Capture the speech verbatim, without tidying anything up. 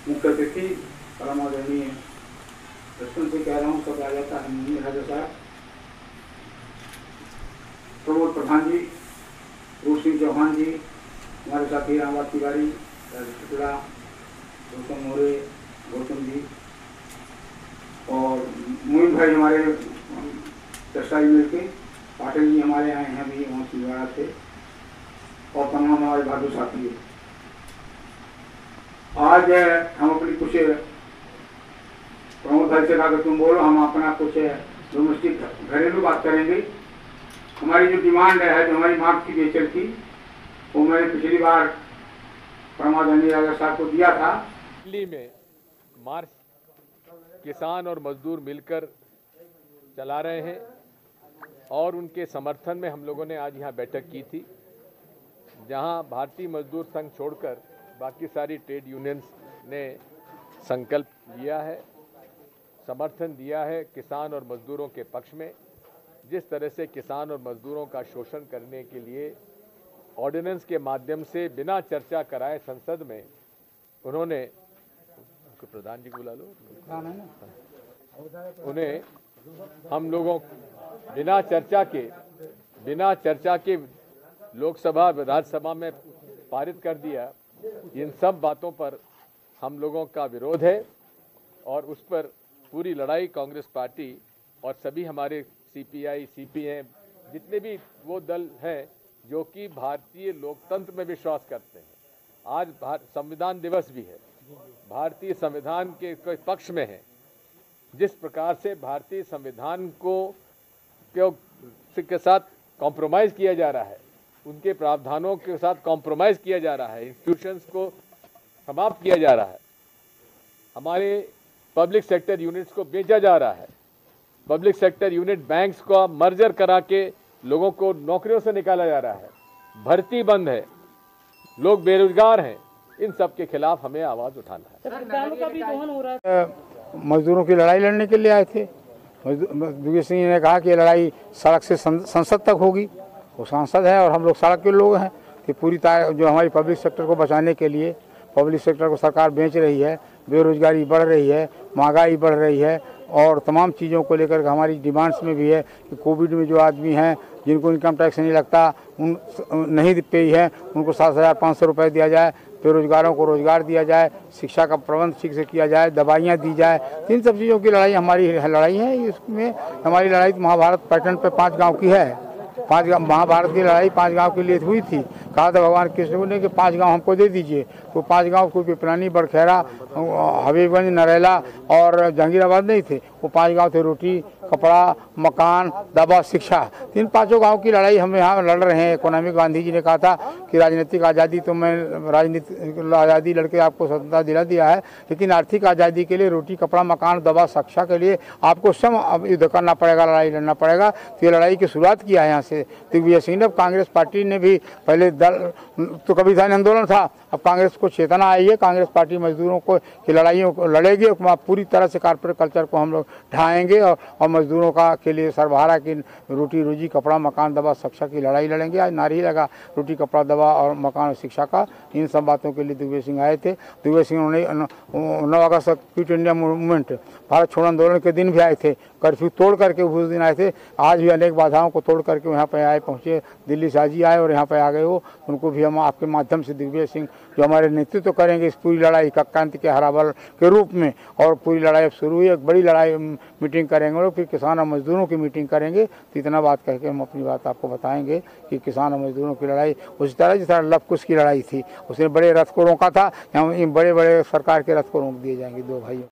मुख्य अतिथि परम आदरणीय बचपन से कह रहा हूँ सब आ जाता है राजा साहब, प्रमोद प्रधान जी, रूप सिंह चौहान जी, हमारे साथी रामवाद तिवारी, शुक्ला, गौतम मोरे, गौतम जी और मोइन भाई हमारे टेक्सटाइल मिल के, पाटिल जी हमारे आए हैं भी वहाँ छिंदवाड़ा से और तमाम हमारे भादु साथी है। आज हम अपनी कुछ प्रमोद भाई से कहा कि तुम बोलो, हम अपना कुछ डोमेस्टिक घरेलू बात करेंगे। हमारी जो डिमांड है, जो हमारी मांग की बेचल थी, वो मैंने पिछली बार परमादरणीय राजा साहब को दिया था। दिल्ली में मार्च किसान और मजदूर मिलकर चला रहे हैं और उनके समर्थन में हम लोगों ने आज यहाँ बैठक की थी, जहाँ भारतीय मजदूर संघ छोड़कर बाकी सारी ट्रेड यूनियंस ने संकल्प लिया है, समर्थन दिया है किसान और मजदूरों के पक्ष में। जिस तरह से किसान और मजदूरों का शोषण करने के लिए ऑर्डिनेंस के माध्यम से बिना चर्चा कराए संसद में उन्होंने, प्रधान जी को बुला लो, उन्हें हम लोगों बिना चर्चा के बिना चर्चा के लोकसभा राज्यसभा में पारित कर दिया। इन सब बातों पर हम लोगों का विरोध है और उस पर पूरी लड़ाई कांग्रेस पार्टी और सभी हमारे सीपीआई, सीपीएम, जितने भी वो दल हैं जो कि भारतीय लोकतंत्र में विश्वास करते हैं। आज संविधान दिवस भी है, भारतीय संविधान के पक्ष में है। जिस प्रकार से भारतीय संविधान को के साथ कॉम्प्रोमाइज़ किया जा रहा है, उनके प्रावधानों के साथ कॉम्प्रोमाइज़ किया जा रहा है, इंस्टीट्यूशंस को समाप्त किया जा रहा है, हमारे पब्लिक सेक्टर यूनिट्स को बेचा जा रहा है, पब्लिक सेक्टर यूनिट बैंक्स को मर्जर करा के लोगों को नौकरियों से निकाला जा रहा है, भर्ती बंद है, लोग बेरोजगार हैं। इन सब के खिलाफ हमें आवाज़ उठाना है। मजदूरों की लड़ाई लड़ने के लिए आए थे। दुर्गे सिंह ने कहा कि लड़ाई सड़क से संसद तक होगी। वो सांसद है और हम लोग सड़क के लोग हैं कि पूरी जो हमारी पब्लिक सेक्टर को बचाने के लिए, पब्लिक सेक्टर को सरकार बेच रही है, बेरोजगारी बढ़ रही है, महंगाई बढ़ रही है और तमाम चीज़ों को लेकर हमारी डिमांड्स में भी है कि कोविड में जो आदमी हैं जिनको इनकम टैक्स नहीं लगता, उन नहीं पे है, उनको सात हज़ार पाँच सौ रुपये दिया जाए, बेरोजगारों को रोजगार दिया जाए, शिक्षा का प्रबंध ठीक से किया जाए, दवाइयाँ दी जाए। इन सब चीज़ों की लड़ाई हमारी लड़ाई है। इसमें हमारी लड़ाई महाभारत पैटर्न पे पाँच गांव की है। पाँच महाभारत की लड़ाई पाँच गांव के लिए हुई थी। कहा था भगवान कृष्ण ने कि पाँच गांव हमको दे दीजिए, तो पाँच गांव कोई पिपरानी, बड़खेरा, हबीबगंज, नरेला और जहांगीराबाद नहीं थे। वो पाँच गांव थे रोटी, कपड़ा, मकान, दवा, शिक्षा। तीन पांचों गांव की लड़ाई हम यहाँ लड़ रहे हैं। इकोनॉमिक गांधी जी ने कहा था कि राजनीतिक आज़ादी तो मैं राजनीतिक आज़ादी लड़के आपको स्वतंत्रता दिला दिया है, लेकिन आर्थिक आज़ादी के लिए रोटी, कपड़ा, मकान, दवा, शिक्षा के लिए आपको स्वयं युद्ध करना पड़ेगा, लड़ाई लड़ना पड़ेगा। तो ये लड़ाई की शुरुआत किया है यहाँ से दिग्विजय सिंह ने। कांग्रेस पार्टी ने भी पहले दल तो कभी था आंदोलन था, अब कांग्रेस को चेतना आई है। कांग्रेस पार्टी मजदूरों को की लड़ाइयों को लड़ेगी और पूरी तरह से कॉर्पोरेट कल्चर को हम लोग ढाएंगे और, और मजदूरों का के लिए सरबराह की रोटी, रोजी, कपड़ा, मकान, दवा, शिक्षा की लड़ाई लड़ेंगे। आज नारी लगा रोटी, कपड़ा, दवा और मकान और शिक्षा का। इन सब बातों के लिए दिग्विजय सिंह आए थे। दिग्विजय सिंह ने नौ अगस्त क्विट इंडिया मूवमेंट, भारत छोड़ो आंदोलन के दिन भी आए थे, कर्फ्यू तोड़ करके उस दिन आए थे। आज भी अनेक बाधाओं को तोड़ करके यहाँ पे आए पहुँचे, दिल्ली से आज ही आए और यहाँ पे आ गए हो। उनको भी हम आपके माध्यम से दिग्विजय सिंह जो हमारे नेतृत्व करेंगे इस पूरी लड़ाई का क्रांति के हराबल के रूप में। और पूरी लड़ाई अब शुरू हुई, एक बड़ी लड़ाई मीटिंग करेंगे और फिर किसान और मजदूरों की मीटिंग करेंगे। तो इतना बात कह के हम अपनी बात आपको बताएंगे कि किसान और मजदूरों की लड़ाई उसी तरह जिस तरह लव कुश की लड़ाई थी, उसने बड़े रथ को रोका था, यहाँ बड़े बड़े सरकार के रथ को रोक दिए जाएंगे दो भाइयों।